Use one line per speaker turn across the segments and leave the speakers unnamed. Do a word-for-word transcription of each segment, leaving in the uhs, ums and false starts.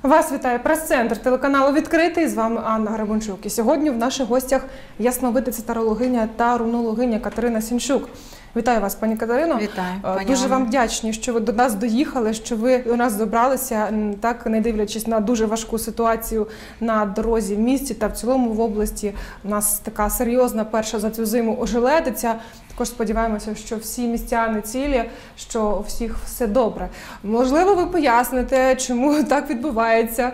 Вас вітає прес-центр телеканалу «Відкритий». З вами Анна Гребенчук. І сьогодні в наших гостях ясновидиця тарологиня та рунологиня Катерина Сінчук. Вітаю вас, пані Катерино.
Вітаю, пані
Дуже
Анна.
вам вдячні, що ви до нас доїхали, що ви до нас добралися, так не дивлячись на дуже важку ситуацію на дорозі в місті та в цілому в області. У нас така серйозна перша за цю зиму ожеледиця. Також сподіваємося, що всі містяни цілі, що у всіх все добре. Можливо, ви поясните, чому так відбувається?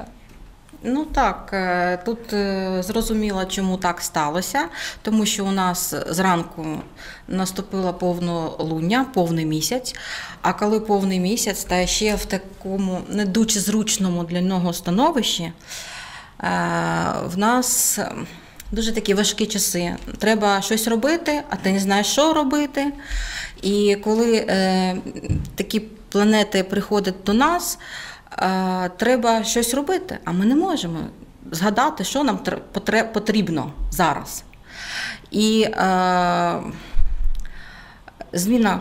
Ну так, тут зрозуміло, чому так сталося, тому що у нас зранку наступило повнолуння, повний місяць, а коли повний місяць, та ще в такому не дуже зручному для нього становищі, в нас дуже такі важкі часи. Треба щось робити, а ти не знаєш, що робити. І коли е, такі планети приходять до нас, е, треба щось робити, а ми не можемо згадати, що нам потрібно зараз. І е, зміна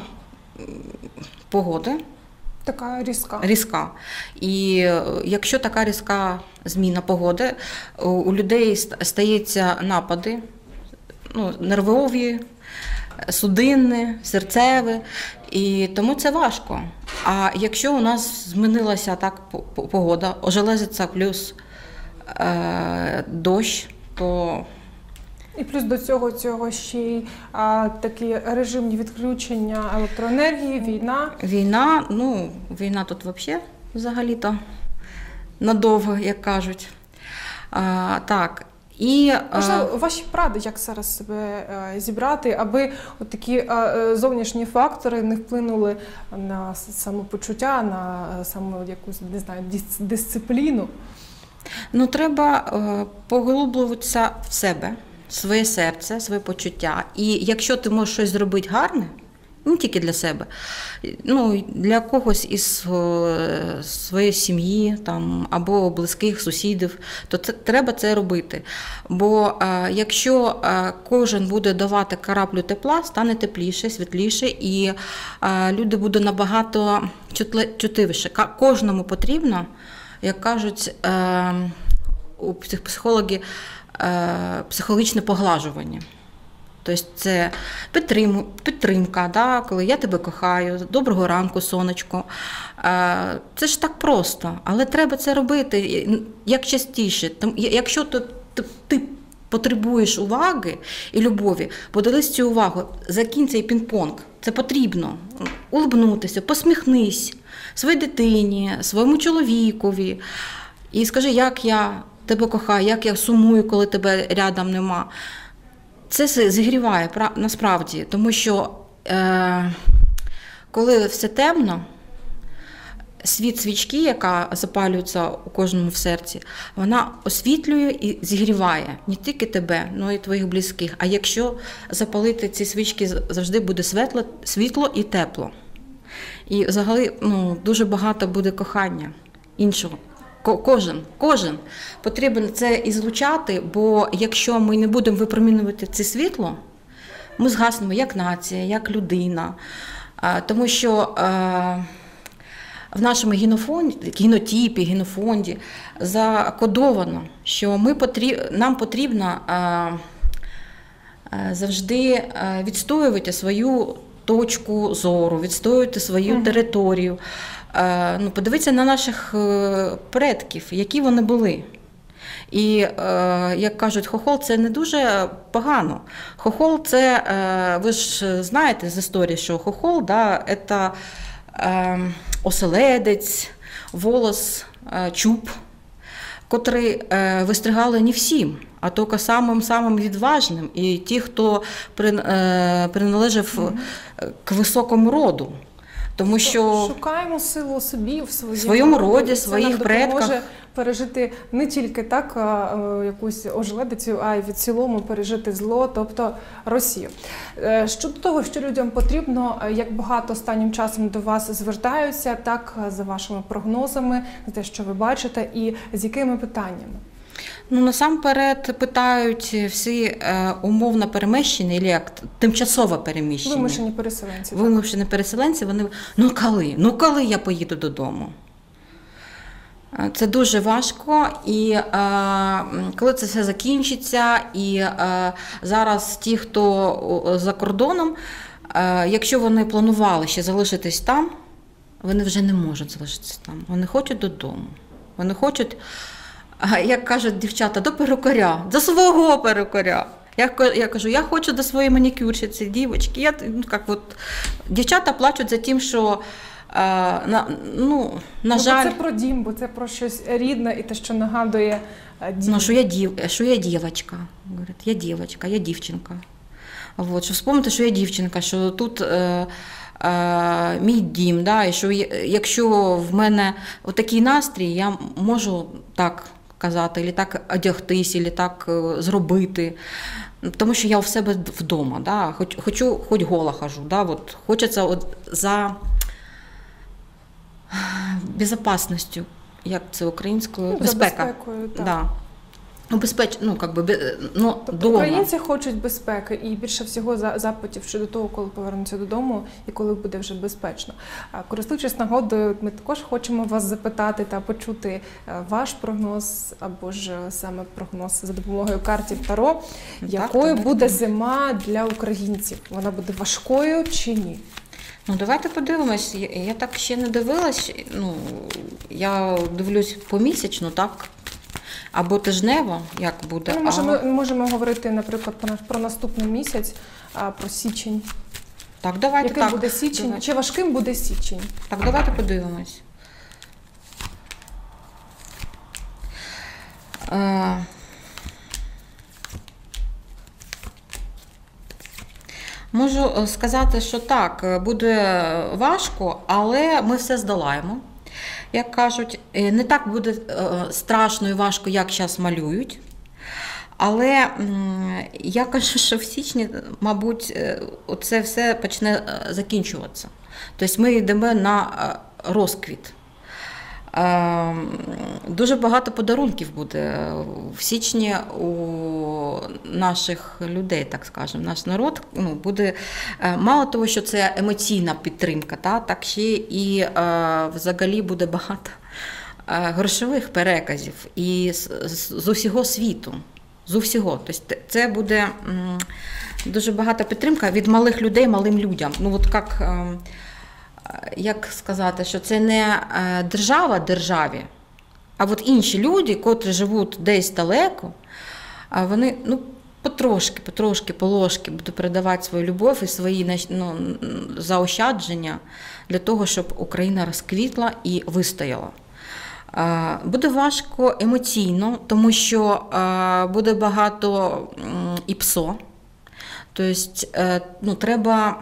погоди.
Така різка.
Різка. І якщо така різка зміна погоди, у людей стаються напади, ну, нервові, судинні, серцеві, і тому це важко. А якщо у нас змінилася так погода, ожеледиця плюс е, дощ, то...
І плюс до цього, цього ще й а, такі режимні відключення електроенергії, війна.
Війна, ну, війна тут взагалі, взагалі-то, надовго, як кажуть. А, так, і...
Можливо, ваші поради, як зараз себе а, зібрати, аби от такі а, зовнішні фактори не вплинули на самопочуття, на саму якусь, не знаю, дисципліну?
Ну, треба а, поглиблюватися в себе. Своє серце, своє почуття. І якщо ти можеш щось зробити гарне, не тільки для себе, ну, для когось із своєї сім'ї там, або близьких сусідів, то це, треба це робити. Бо е, якщо е, кожен буде давати краплю тепла, стане тепліше, світліше, і е, люди будуть набагато чутливіше. Кожному потрібно, як кажуть е, у психологи, психологічне поглажування. Тобто це підтримка, да, коли я тебе кохаю, доброго ранку, сонечко. Це ж так просто, але треба це робити як частіше. Якщо ти, ти, ти потребуєш уваги і любові, подались цю увагу, закинь цей пінг-понг. Це потрібно. Улыбнутися, посміхнись своїй дитині, своєму чоловікові і скажи, як я тебе кохаю, як я сумую, коли тебе рядом нема. Це зігріває, насправді, тому що е, коли все темно, світ свічки, яка запалюється у кожному в серці, вона освітлює і зігріває не тільки тебе, але й твоїх близьких. А якщо запалити ці свічки, завжди буде світло, світло і тепло. І взагалі ну, дуже багато буде кохання іншого. Кожен, кожен потрібен це ізлучати, бо якщо ми не будемо випромінювати це світло, ми згаснемо як нація, як людина. Тому що в нашому генофонді, генотипі, генофонді закодовано, що ми потріб, нам потрібно завжди відстоювати свою точку зору, відстоювати свою mm-hmm. територію. Ну, подивіться на наших предків, які вони були. І, як кажуть, хохол – це не дуже погано. Хохол – це, ви ж знаєте з історії, що хохол да, – це оселедець, волос, чуб, котрий вистригали не всім, а тільки самим-самим відважним. І ті, хто приналежав mm-hmm. к високому роду. Тому що
шукаємо силу у собі, в своєму,
своєму роді, своїх предках.
Може пережити не тільки так якусь ожеледицю, а й в цілому пережити зло, тобто Росію. Щодо того, що людям потрібно, як багато останнім часом до вас звертаються, так за вашими прогнозами, за те, що ви бачите, і з якими питаннями?
Ну, насамперед питають всі е, умовно переміщені, або як тимчасово переміщені.
Вимушені переселенці.
Вимушені переселенці, вони, ну коли? Ну коли я поїду додому? Це дуже важко, і е, коли це все закінчиться, і е, зараз ті, хто за кордоном, е, якщо вони планували ще залишитись там, вони вже не можуть залишитись там. Вони хочуть додому. Вони хочуть, як кажуть дівчата, до перукаря, до свого перукаря. Я, я кажу, я хочу до своєї манікюрщиці, дівчатки. Я, ну, як от, дівчата плачуть за тим, що А, на, ну, на
ну,
жаль,
це про дім, бо це про щось рідне і те, що нагадує дім.
Ну, що я, дів, що я дівчинка. Говорять, я дівчинка, я дівчинка. От, що вспомнити, що я дівчинка, що тут е, е, мій дім, да, і що якщо в мене такий настрій, я можу так казати, або так одягтись, або так зробити. Тому що я у себе вдома, да, хоч, хочу, хоч гола хожу. Да, от, хочеться от за безопасностью, як це українською,
ну,
безпека.
безпекою, так.
Да. Ну, безпеч, ну, как би, ну,
тобто
дома.
Українці хочуть безпеки і більше всього запитів щодо того, коли повернуться додому і коли буде вже безпечно. Користуючись нагодою, ми також хочемо вас запитати та почути ваш прогноз, або ж саме прогноз за допомогою картів Таро.
Так,
Якою
так,
буде
так.
зима для українців? Вона буде важкою чи ні?
Ну, давайте подивимось. Я, я так ще не дивилась. Ну, я дивлюсь помісячно, так? Або тижнево, як буде.
Ми можемо,
а...
можемо говорити, наприклад, про, про наступний місяць, про січень.
Так, давайте
Яким
так.
буде січень?
Давайте.
Чи важким буде січень?
Так, давайте подивимось. Е... Можу сказати, що так, буде важко, але ми все здолаємо. Як кажуть, не так буде страшно і важко, як зараз малюють. Але я кажу, що в січні, мабуть, це все почне закінчуватися. Тобто ми йдемо на розквіт. Дуже багато подарунків буде в січні у наших людей, так скажемо. Наш народ, ну, буде, мало того, що це емоційна підтримка, та, так ще і е, взагалі буде багато грошових переказів і з, з усього світу. З усього. Тобто це буде м, дуже багата підтримка від малих людей малим людям. Ну, от як, е, як сказати, що це не держава державі, а от інші люди, котрі живуть десь далеко, вони, ну, потрошки, потрошки, положки будуть передавати свою любов і свої, ну, заощадження для того, щоб Україна розквітла і вистояла. Буде важко емоційно, тому що буде багато ІПСО. Тобто, ну, треба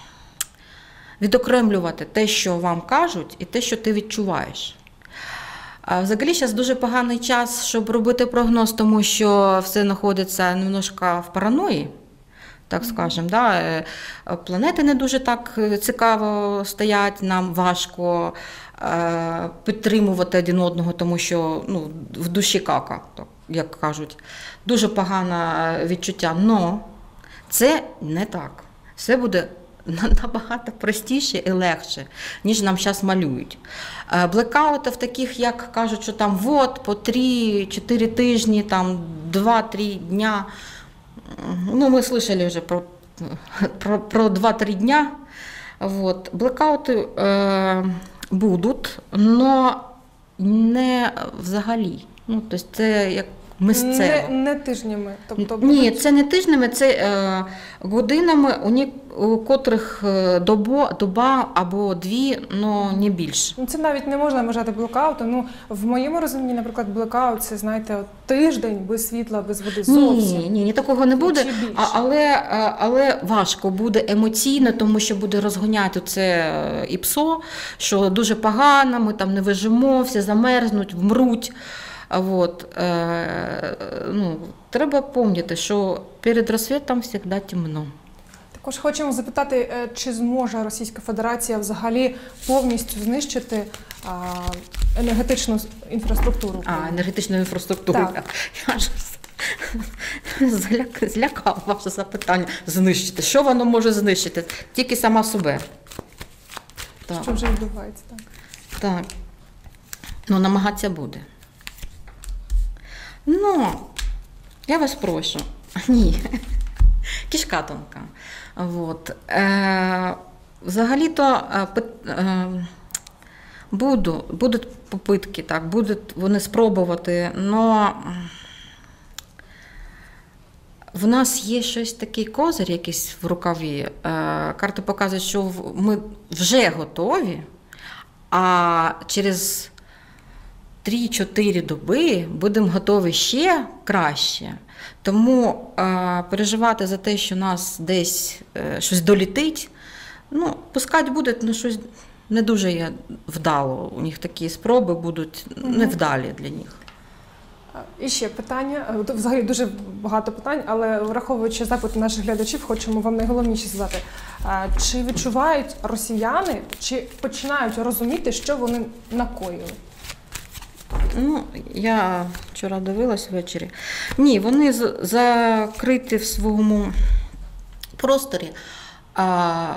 відокремлювати те, що вам кажуть, і те, що ти відчуваєш. Взагалі, зараз дуже поганий час, щоб робити прогноз, тому що все знаходиться немножко в параної, так скажемо. Да? Планети не дуже так цікаво стоять, нам важко підтримувати один одного, тому що, ну, в душі кака, як кажуть. Дуже погане відчуття. Но це не так. Все буде набагато простіше і легше, ніж нам зараз малюють. Блекаутів таких, як кажуть, що там вот, по три-чотири тижні, там два-три дня. Ну, ми слышали вже про, про, про два-три дня. Вот. Блекаути е, будуть, но не взагалі. Ну, тобто це як місцево.
Не, не тижнями. Тобто
Ні,
будуть...
це не тижнями, це е, годинами, у, ні, у котрих добо, доба або дві, але не більше.
Це навіть не можна вважати блекаутом. Ну, в моєму розумінні, наприклад, блекаут – це, знаєте, от тиждень без світла, без води зовсім.
Ні, ні, ні, такого не буде, а, але, але важко буде емоційно, тому що буде розганяти це ІПСО, що дуже погано, ми там не вижимо, всі замерзнуть, вмруть. Вот. Е, ну, треба пам'ятати, що перед розсвітом завжди темно.
Також хочемо запитати, чи зможе Російська Федерація взагалі повністю знищити а, енергетичну інфраструктуру?
А, енергетичну інфраструктуру.
Так.
Я ж зляк, злякав ваше запитання. Знищити. Що воно може знищити? Тільки сама себе.
Що вже відбувається, так?
Так. Ну, намагатися буде. Ну, я вас прошу. Ні. Кішка тонка. Вот. Е, взагалі-то е, е, буду, будуть попитки, так, будуть вони спробувати, але в нас є щось такий козир якийсь в рукаві. Е, карти показують, що ми вже готові, а через три-чотири доби будемо готові ще краще. Тому е, переживати за те, що нас десь е, щось долітить, ну, пускать буде, ну, щось не дуже є вдало. У них такі спроби будуть невдалі для них.
І ще питання, взагалі дуже багато питань, але враховуючи запити наших глядачів, хочемо вам найголовніше задати. Чи відчувають росіяни, чи починають розуміти, що вони накоїли?
Ну, я вчора дивилась ввечері. Ні, вони закриті в своєму просторі, а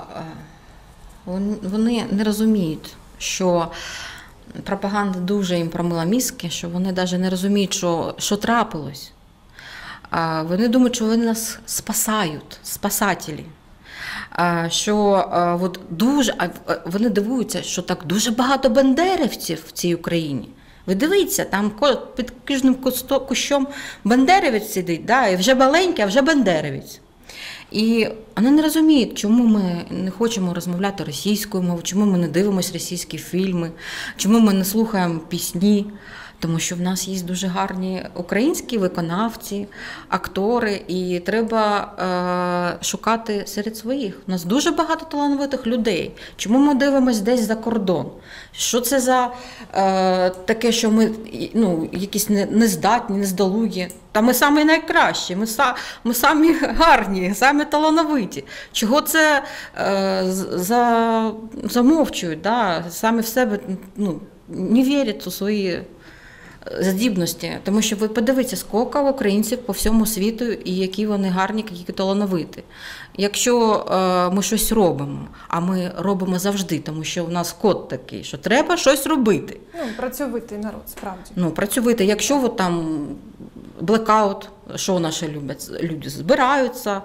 вони не розуміють, що пропаганда дуже їм промила мізки, що вони навіть не розуміють, що, що трапилось. А вони думають, що вони нас спасають, спасателі. А, що а, от дуже, а вони дивуються, що так дуже багато бандерівців в цій Україні. Ви дивіться, там під кожним кущом бандерівець сидить, да, і вже маленький, а вже бандерівець. І вони не розуміють, чому ми не хочемо розмовляти російською мовою, чому ми не дивимося російські фільми, чому ми не слухаємо пісні. Тому що в нас є дуже гарні українські виконавці, актори, і треба е, шукати серед своїх. У нас дуже багато талановитих людей. Чому ми дивимося десь за кордон? Що це за е, таке, що ми ну, якісь нездатні, нездолугі? Та ми самі найкращі, ми, са, ми самі гарні, самі талановиті. Чого це е, за, замовчують, да? Самі в себе ну, не вірять у свої здібності, тому що ви подивіться, скільки українців по всьому світу і які вони гарні, які талановиті. Якщо е, ми щось робимо, а ми робимо завжди, тому що у нас код такий, що треба щось робити.
Ну, працьовитий народ, справді.
Ну, працьовитий. Якщо от там блекаут, що наші люблять? Люди збираються,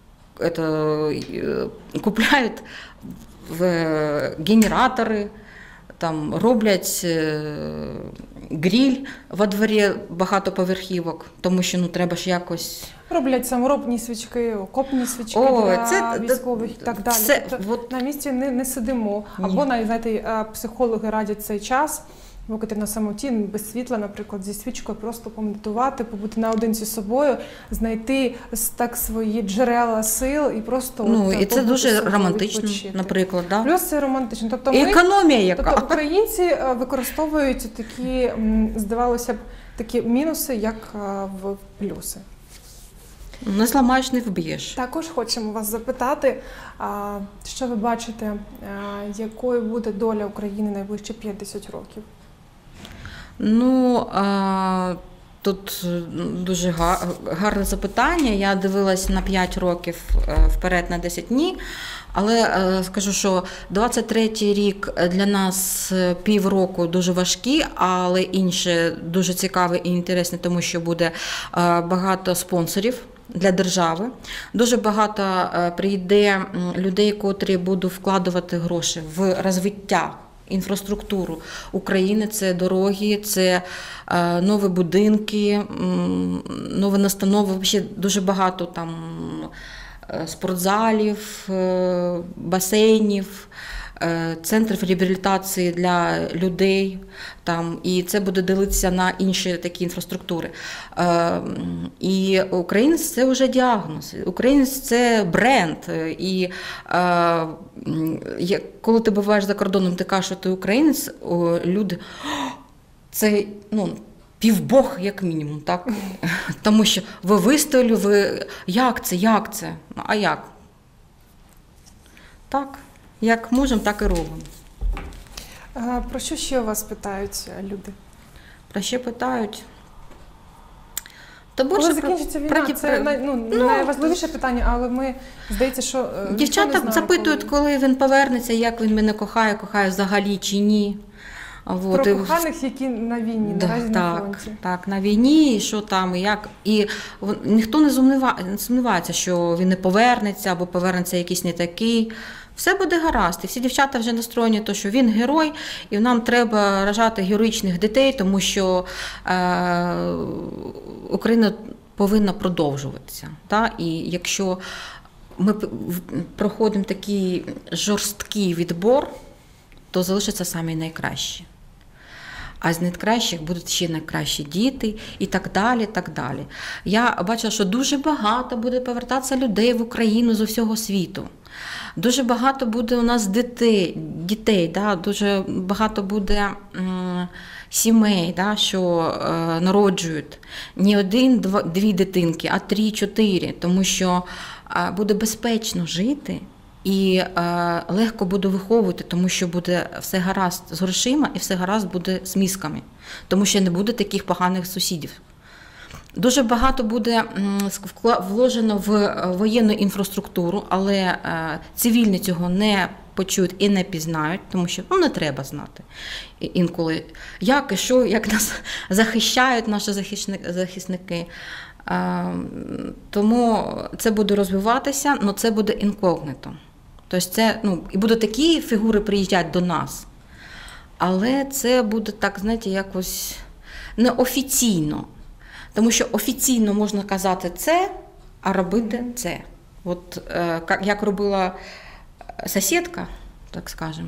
это, купляють в генератори, там роблять гриль во дворі багатоповерхівок, тому що ну, треба ж якось...
Роблять саморобні свічки, окопні свічки
О,
для
це,
військових і так далі.
Це,
тобто
от...
на місці не, не сидимо. Ні. Або, навіть, знаєте, психологи радять цей час, поки ти на самоті, без світла, наприклад, зі свічкою, просто помедитувати, побути наодинці з собою, знайти так свої джерела сил і просто...
Ну,
от,
і це дуже
собою,
романтично,
відпочити.
Наприклад. Да?
Плюс це романтично. Тобто
і
ми,
економія яка.
Тобто українці використовують такі, здавалося б, такі мінуси, як в плюси.
Не зламаєш, не вб'єш.
Також хочемо вас запитати, що ви бачите, якою буде доля України найближчі п'ятдесят років?
Ну, а, тут дуже гарне запитання. Я дивилась на п'ять років вперед, на десять ні. Але скажу, що двадцять третій рік для нас півроку дуже важкі, але інше дуже цікаве і інтересне, тому що буде багато спонсорів для держави. Дуже багато прийде людей, котрі будуть вкладувати гроші в розвиття, інфраструктуру України. Це дороги, це нові будинки, нові настанови, взагалі дуже багато там спортзалів, басейнів, центрів реабілітації для людей, там, і це буде ділитися на інші такі інфраструктури. І українець – це вже діагноз, українець – це бренд. І коли ти буваєш за кордоном, ти кажеш, що ти українець, люди – це, ну, півбог, як мінімум, так? Тому що ви вистояли, ви як це, як це? А як? Так, як можемо, так і робимо.
Про що ще у вас питають люди?
Про що питають? Та
коли закінчиться війна, про... це най, ну, ну, найважливіше питання, але ми, здається, що
дівчата
не знає,
запитують,
коли...
коли він повернеться, як він мене кохає, кохає взагалі чи ні. Вот,
Про
і-
коханих, які на війні,
Да,
наразі на
так,
фронті.
так, на війні, і що там, і як. І вон- ніхто не сумнівається, не сумнівається, що він не повернеться, або повернеться якийсь не такий. Все буде гаразд. І всі дівчата вже настроєні, то, що він герой, і нам треба рожати героїчних дітей, тому що е, Україна повинна продовжуватися. Та? І якщо ми п- в- проходимо такий жорсткий відбор, то залишаться самі найкращі. А з найкращих будуть ще найкращі діти і так далі. так далі. Я бачила, що дуже багато буде повертатися людей в Україну з усього світу. Дуже багато буде у нас дітей, дітей да? Дуже багато буде м, сімей, да? що е, народжують не один, два, дві дитинки, а три, чотири, тому що е, буде безпечно жити. І е, легко буду виховувати, тому що буде все гаразд з грошима і все гаразд буде з мізками, тому що не буде таких поганих сусідів. Дуже багато буде м, вкла- вложено в воєнну інфраструктуру, але е, цивільні цього не почують і не пізнають, тому що ну, не треба знати І- інколи, як і що, як нас захищають наші захисни- захисники. Е, Тому це буде розвиватися, але це буде інкогніто. Тобто це, ну, і будуть такі фігури приїжджати до нас, але це буде так, знаєте, якось неофіційно. Тому що офіційно можна казати це, а робити це. От е, як- як робила сусідка, так скажемо.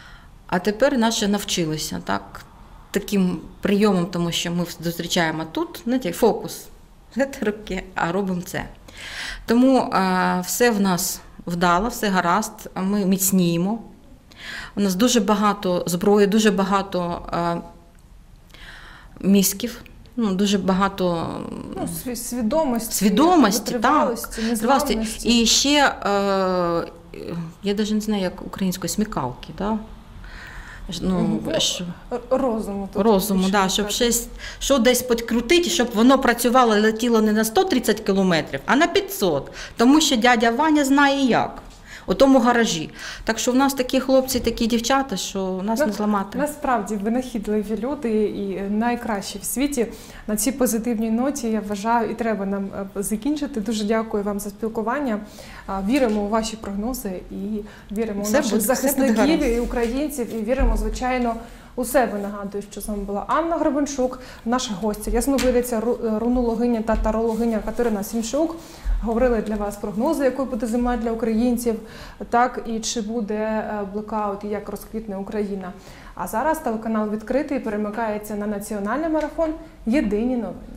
А тепер наші навчилися так, таким прийомом, тому що ми зустрічаємо тут, знаєте, фокус, це руки, а робимо це. Тому е, все в нас вдало, все гаразд, ми міцніємо. У нас дуже багато зброї, дуже багато е, мізків, ну, дуже багато
Ну, сві- свідомості,
свідомості,
витривалості,
так,
незламності.
і ще, е, я навіть не знаю, як українською, смікалки, да? Ну,
Ну,
що-
Р- Розуму. тут
розуму,
більше
да, щоб
так.
щось, що десь підкрутити, щоб воно працювало, летіло не на сто тридцять кілометрів, а на п'ятсот. Тому що дядя Ваня знає як. У тому гаражі. Так що в нас такі хлопці, такі дівчата, що нас
Ну,
не зламати.
Насправді винахідливі люди і найкращі в світі. На цій позитивній ноті, я вважаю, і треба нам е, закінчити. Дуже дякую вам за спілкування. А, Віримо у ваші прогнози і віримо
Все
у наших
буде- все буде
захисників
гаразд.
і українців. І віримо, звичайно, у себе. Нагадую, що з вами була Анна Гребенчук, наша гостя, ясновидиця, ру- рунологиня та тарологиня Катерина Сімчук. Говорили для вас прогнози, якою буде зима для українців, так і чи буде е, блекаут, і як розквітне Україна. А зараз телеканал відкритий перемикається на національний марафон «Єдині новини».